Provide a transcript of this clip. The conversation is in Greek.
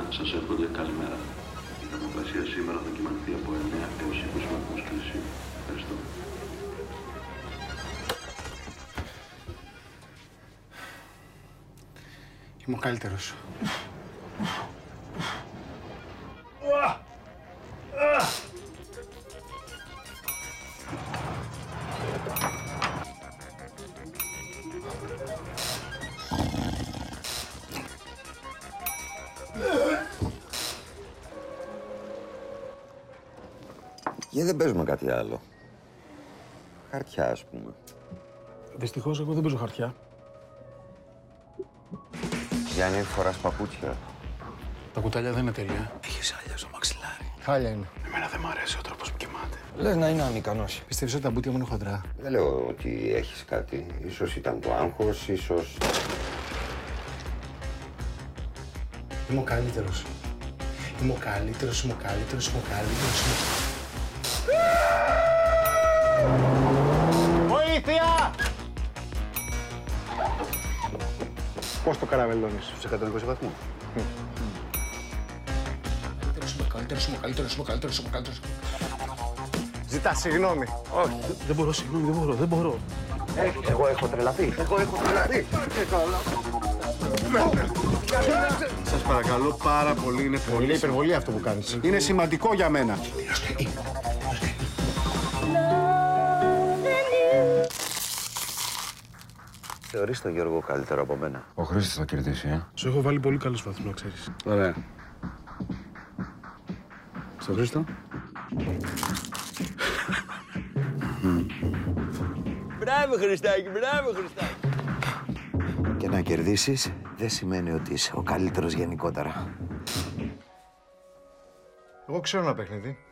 σας εύχονται καλημέρα. Η θερμοκρασία σήμερα θα κυμανθεί από 9 έως 20 βαθμούς Κελσίου. Ευχαριστώ. Είμαι ο καλύτερος. Γιατί δεν παίζουμε κάτι άλλο? Χαρτιά, ας πούμε. Δυστυχώς, εγώ δεν παίζω χαρτιά. Γιάννη, φοράς παπούτσια. Τα κουτάλια δεν είναι τέλεια. Έχεις χάλια στο μαξιλάρι. Χάλια είναι. Εμένα δεν μ' αρέσει ο τρόπος που κοιμάται. Λες να είναι ανικανός. Πιστεύεις ότι τα μπουτια μου είναι χοντρά? Δεν λέω ότι έχεις κάτι. Ίσως ήταν το άγχος, ίσως... Είμαι ο καλύτερος. Είμαι ο καλύτερος, είμαι ο καλύτερος, είμαι ο καλύτερος. Βοήθεια! Πώς το καραβελώνεις? Στους 120 βαθμούς. Είμαι ο καλύτερος. Ζητά συγγνώμη. Όχι. Δεν μπορώ, συγγνώμη, δεν μπορώ. Εγώ έχω τρελαθεί. Σας παρακαλώ πάρα πολύ, είναι Πολύ υπερβολή αυτό που κάνεις. Είναι σημαντικό για μένα. Θεωρείς τον Γιώργο καλύτερο από μένα? Ο Χρήστος θα κερδίσει, Σου έχω βάλει πολύ καλούς βαθμούς, να ξέρεις. Ωραία. Στο Χρήστο. Μπράβο, Χριστάκη, μπράβο, Χριστάκη. Και να κερδίσεις δεν σημαίνει ότι είσαι ο καλύτερος γενικότερα. Εγώ ξέρω ένα παιχνίδι.